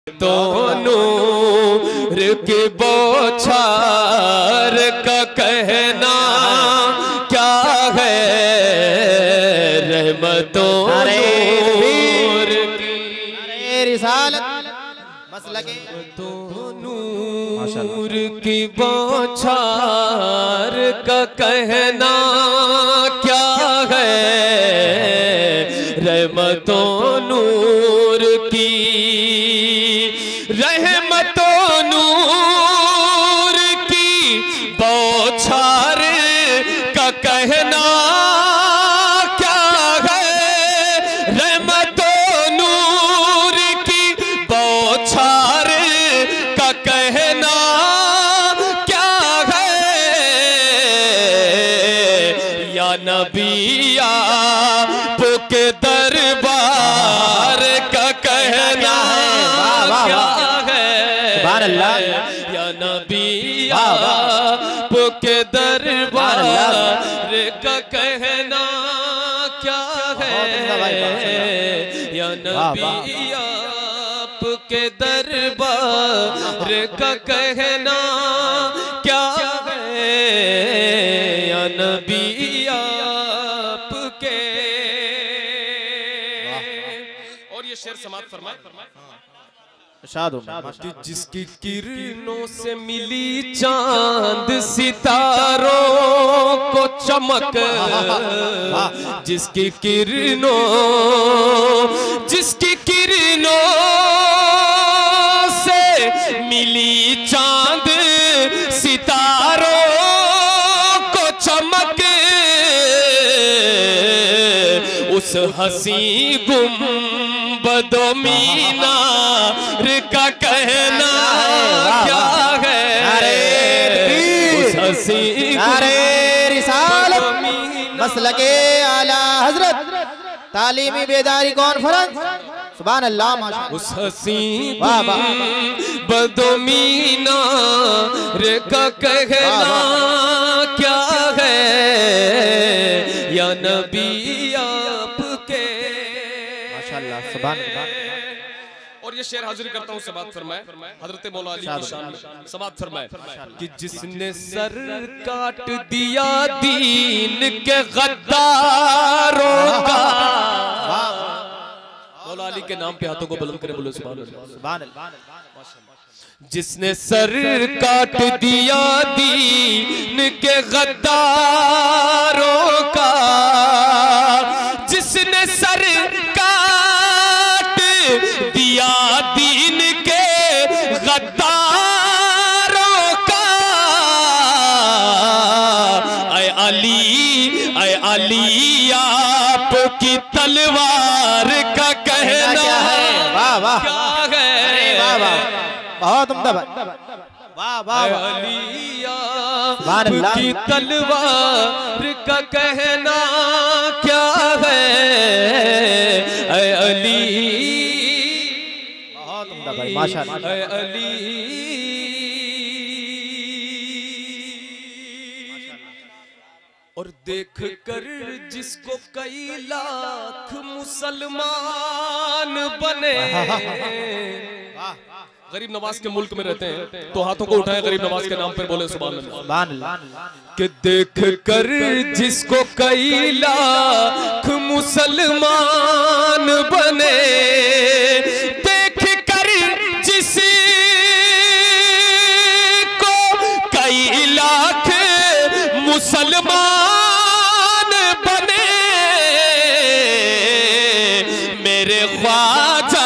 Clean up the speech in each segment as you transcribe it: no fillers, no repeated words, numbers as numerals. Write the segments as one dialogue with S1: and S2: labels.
S1: तो नूर की बौछार का कहना क्या है, रहमतों नूर की
S2: रिसालत मसलके
S1: तो नूर की बौछार का कहना क्या है, रहमतों नूर की रहमतों नूर की बौछार का कहना क्या है, रहमतों नूर की बौछार का कहना क्या है, या नबी आपके दरबार का कहना क्या है, या नबी आपके दरबार का कहना क्या है, या नबी आपके दरबार का कहना क्या है, या नबी आपके। और ये शेर समाप्त फरमाए जिसकी किरणों से मिली चांद सितारों को चमक, जिसकी किरणों से मिली चांद सितारों को चमक, उस हसी गुंबदो मीनार का कहना क्या है, उस हसी
S2: रिसालत मसलके आला हजरत तालीमी बेदारी कॉन्फ्रेंस सुभान अल्लाह माशाअल्लाह।
S1: उस हसी गुंबदो मीनार का कहना क्या है, या नबी आपके।
S2: माशाअल्लाह सुभान अल्लाह।
S1: और ये शेर हाजिर करता हूँ, समात फरमाए हजरत मौला अली की शान में, समात फरमाए कि जिसने सर काट दिया दीन के गद्दारों का, मौला अली के नाम पे हाथों को बुलंद करे, बोलो सुभान अल्लाह। जिसने सर काट दिया दीन के गद्दारों का, जिसने सर काट दिया दीन के गद्दारों का, ऐ अली आपकी तलवार का कहना क्या है,
S2: बहुत उम्दा, वाह वाह
S1: अली आपकी तलवार का कहना क्या है, ऐ अली
S2: बहुत उम्दा भाई माशाअल्लाह।
S1: ऐ अली और देख कर जिसको कई लाख मुसलमान बने, गरीब नवाज के मुल्क में रहते हैं तो हाथों को उठाए गरीब नवाज के नाम पर, बोले सुभान अल्लाह। कि देख कर जिसको कई लाख मुसलमान बने, देख कर जिसको कई लाख मुसलमान बने, मेरे ख्वाजा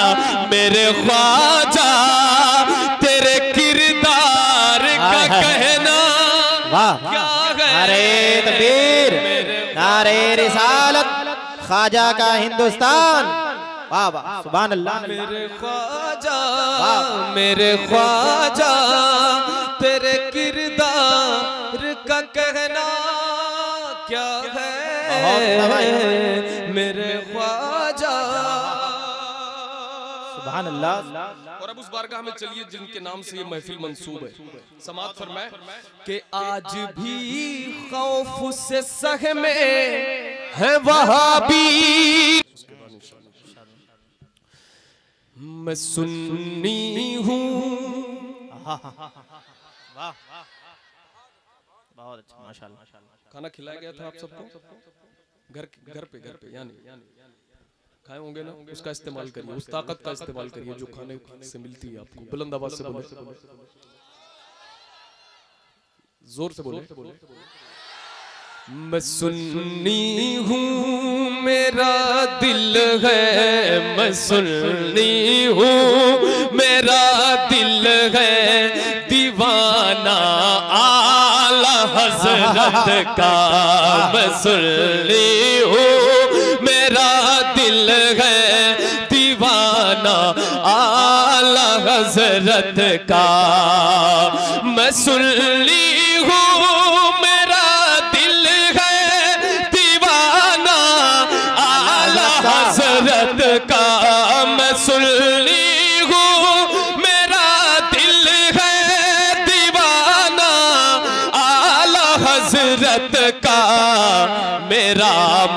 S1: तेरे किरदार का कहना क्या है,
S2: नारे तकबीर नारे रिसालत ख्वाजा का हिंदुस्तान, वाह वाह सुभान अल्लाह।
S1: मेरे ख्वाजा तेरे किरदार का कहना क्या है, मेरे ख्वाजा
S2: सुभान अल्लाह।
S1: और अब उस बारगाह में चलिए जिनके नाम से ये महफिल मंसूब है, समात फरमाए कि आज भी खौफ से सहमे है वहाबी, मैं सुन्नी हूँ।
S2: वाह बहुत अच्छा माशाल्लाह।
S1: खाना खिलाया गया था आप सबको घर पे यानी खाए होंगे ना, उसका इस्तेमाल करिए, उस ताकत का इस्तेमाल करिए जो खाने से मिलती है आपको। बुलंद आवाज से बोले, जोर से बोले। मैं सुन्नी हूँ मेरा दिल है, मैं सुन्नी हूँ मेरा दिल है, दीवाना आला हज़रत का। मैं सुन्नी हूँ मेरा दिल है, दीवाना आला हज़रत का। मैं सुन्नी का, मैं सुन्नी हूँ मेरा दिल है, दीवाना आला हज़रत का। मेरा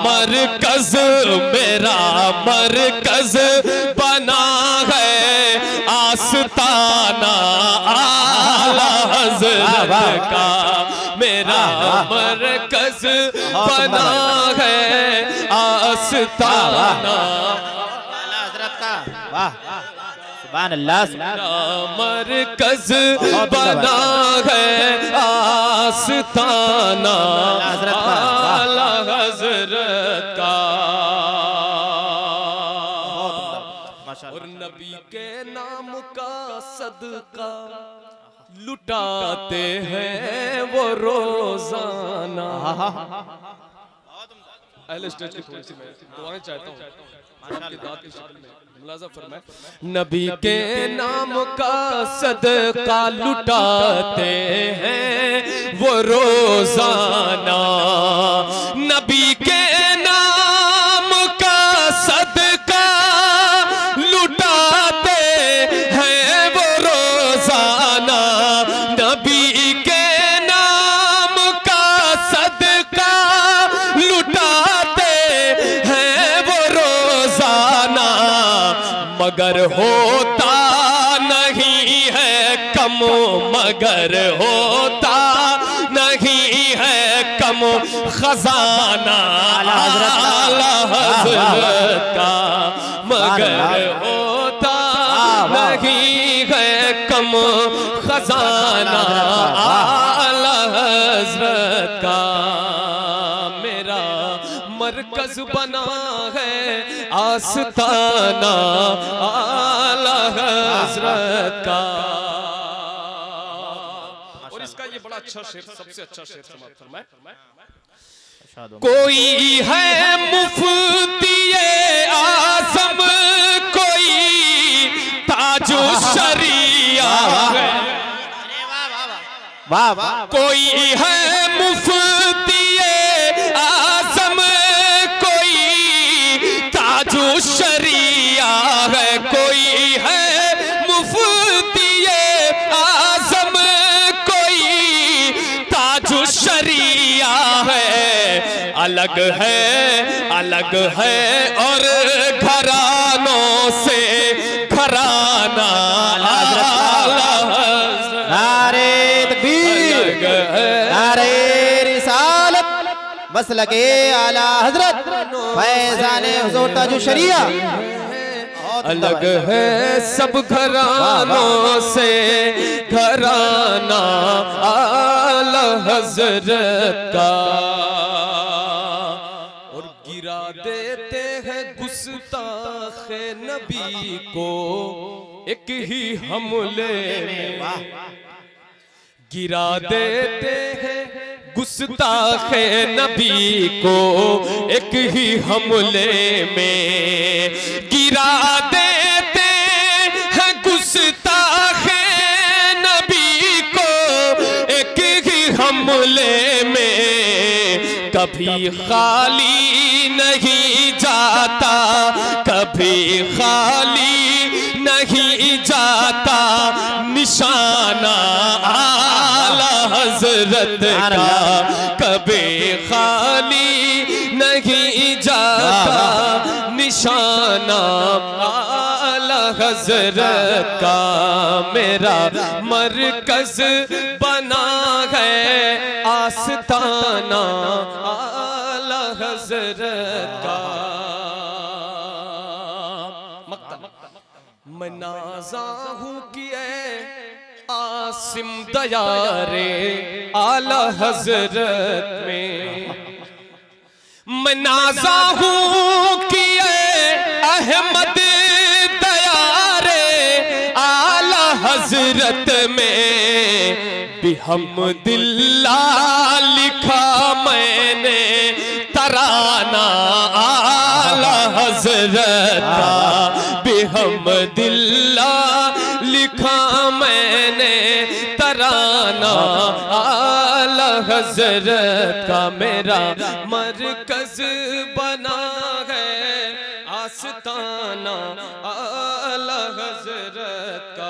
S1: मरकज बना है आस्ताना आला हज़रत का। मेरा मरकज बना है आस्ताना
S2: हज़रत का। वाह सुभान अल्लाह।
S1: मरकज बना है आस्ताना आला हज़रत का। और नबी के नाम का सदका लुटाते हैं वो रोजाना। अहले स्टेज की थोड़ी सी मैं दुआएं चाहता हूँ आपकी दाद की शक्ल में, मुलाज़ा फरमाएं। नबी के नाम का सदका लुटाते हैं वो रोजाना। नबी के नाम का सदका लुटाते हैं वो रोजाना। नबी के नाम का सदका लुटाते हैं वो रोजाना। मगर होता नहीं है कम, मगर होता नहीं है कम खजाना आला हज़रत का। मगर होता नहीं है कम खजाना आला हज़रत का। मेरा मरकज बना है आस्ताना आला हज़रत का। और इसका ये बड़ा अच्छा शेर, सबसे अच्छा शेर समाप्त फरमाए। कोई है मुफ्तिये आज़म, कोई ताजो शरिया है।
S2: वाह वाह।
S1: कोई है मुफ्तिये आज़म, कोई ताजो शरिया है। कोई है मुफ्तिये आज़म, कोई ताजो शरिया है। अलग है और घरानों से घराना
S2: नारे तकबीर, नारे रिसालत, मसलके आला हज़रत फैज़ाने हुज़ूर ताजु शरिया।
S1: अलग है सब घरानों से घराना आला हज़रत का। और गिरा देते हैं गुस्ताखे नबी को एक ही हमले में। गिरा देते हैं गुस्ताखे नबी को एक ही हमले में। गिरा देते हैं गुस्ताखे नबी को एक ही हमले में। कभी खाली नहीं जाता, कभी खाली नहीं जाता निशाना आला हज़रत का। कभी खाली नहीं जाता निशाना आला हजरत का मेरा मरकज बना है आस्ताना आला हजरत का। मैं नाज़ा हूँ किए आसिम दयारे आला हजरत में। मैं नाज़ा हूँ किए अहमद दयारे आला हजरत में। बिहम्दिल्लाह लिखा मैंने तराना आला हजरत का। बिहम्दिल्लाह लिखा मैंने तराना आला हजरत का मेरा मरकज बना है आस्ताना आला हजरत का।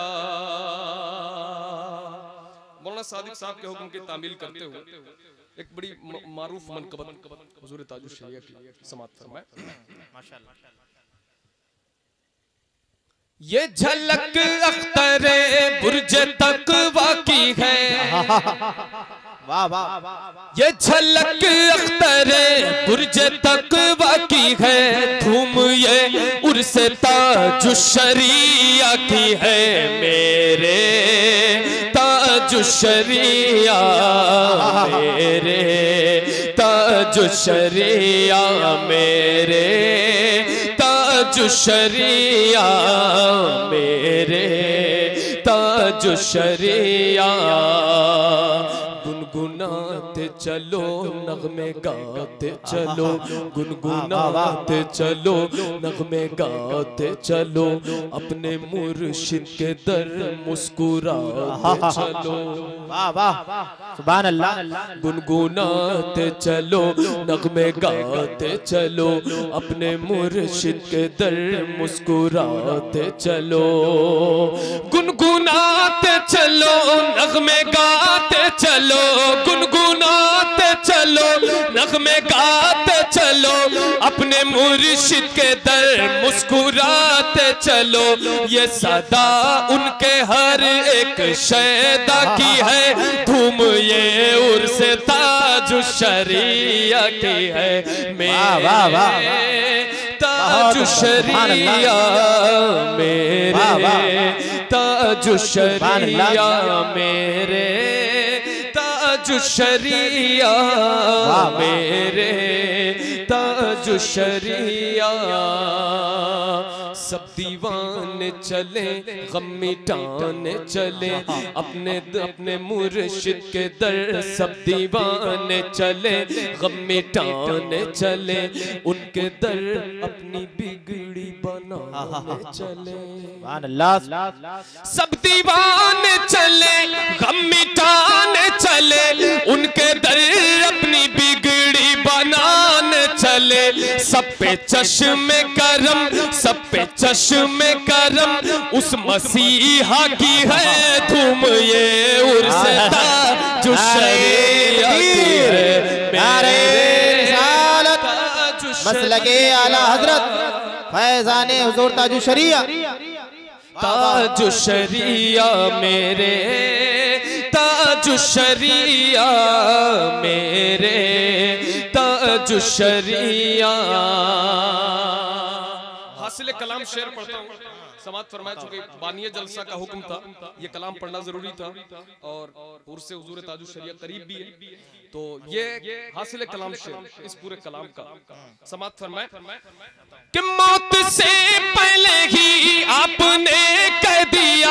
S1: मौलाना सादिक साहब के हुक्म की तामील करते हुए एक बड़ी मारूफ मनकबत हुजूर ताजुश शरिया की समाअत फरमाए। माशाअल्लाह। ये झलक अख्तरे बुर्ज तकवा की है।
S2: वाह वाह।
S1: ये झलक अख्तरे बुर्ज तकवा की है। धूम ये उर्स ताजुश्शरिया की है मेरे ताजुश्शरिया मेरे ताजुश्शरिया मेरे ताजुश्शरिया मेरे ताजुश्शरिया। गुनगुनाते चलो नगमे गाते चलो गुनगुनाते चलो नगमे गाते चलो अपने मुर्शिद के दर मुस्कुराते चलो।
S2: वाह वाह सुभान अल्लाह।
S1: गुनगुनाते चलो नगमे गाते चलो अपने मुर्शिद के दर मुस्कुराते चलो। गुनगुनाते चलो नगमे गाते चलो गुनगुनाते चलो नगमे गाते चलो अपने मुर्शिद के दर मुस्कुराते चलो। ये सदा उनके हर एक शैदा की है। धूम ये उर्स ताजुश्शरिया की है मेरे ताजुश्शरिया मेरे ताजुश्शरिया मेरे ताजुश्शरिया मेरे ताजुश्शरिया। सब दीवाने चले गम मिटाने चले अपने मुर्शिद के दर। सब दीवाने चले गम मिटाने चले उनके दर अपनी बिगड़ी बनाने चले। सब दीवाने चले गम मिटाने चले उनके दर अपनी बिगड़ी बनाने चले। सब पे चश्मे करम सब पे चश्मे करम उस मसीहा की है। धूम ये उर्स ताजुश्शरिया की है मेरे रिसालत मसलके आला हजरत फैज़ाने हुजूर ताजुश्शरिया ताजुश्शरिया मेरे ताजुश्शरिया मेरे ताजुश्शरिया। हासिल कलाम शेर पढ़ता हूँ समाअत फरमाया। चूंकि बानिया जलसा का हुक्म था ये कलाम पढ़ना जरूरी था और उर्से हुजूर ताजुश्शरिया करीब भी है तो ये हासिल कलाम शेर इस पूरे कलाम का समाअत फरमाए कि मौत से पहले ही आपने कह दिया।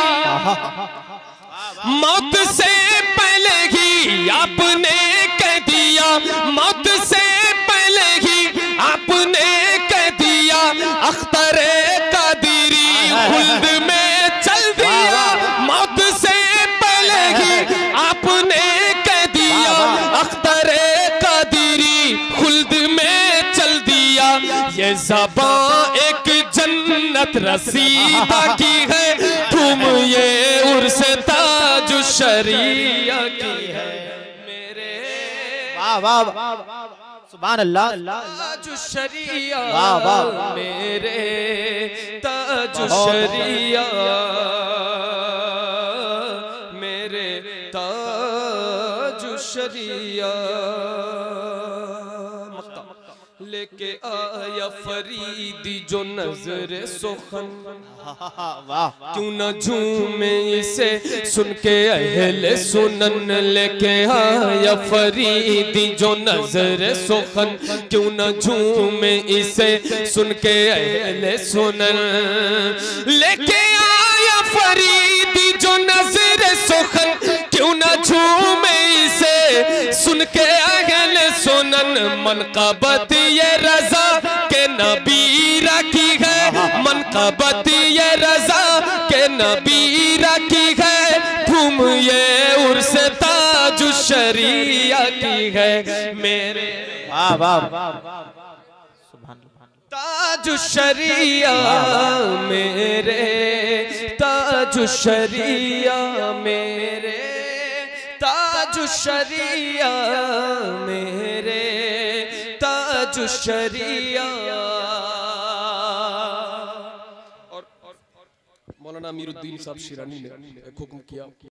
S1: मौत से पहले ही आपने कह दिया। मौत से पहले ही आपने कह दिया। अख्तरे कादिरी खुल्द में चल दिया। मौत से पहले ही आपने कह दिया। अख्तरे कादिरी खुल्द में चल दिया। ये ज़बां एक जन्नत रसीदा की है। तुम ये उर्स ताजुश्शरिया की है मेरे।
S2: वाह वाह सुभान अल्लाह।
S1: ताज शरिया
S2: वाह वाह
S1: मेरे ताज शरिया मेरे ताज शरिया लेके आया फरीदी जो नजर सुखन
S2: वाह
S1: क्यों न झूमे इसे सुन के अहले सुनन लेके आया फरीदी जो नजर सुखन क्यों न झूमे इसे सुन के अहले सुनन लेके आया फरीदी जो नजर सुखन क्यों न झूमे इसे सुन के अहले सुनन मनक़बत ये रज़ा के नबी रखी है मनक़बत ये रज़ा के नबी रखी है धूम ये उर्स ताज शरिया की है मेरे
S2: वाह वाह सुभान
S1: ताज शरिया मेरे ताज शरिया मेरे ताज शरिया मेरे ताज शरिया। और मौलाना अमीरुद्दीन साहब शिरानी ने एक हुक्म किया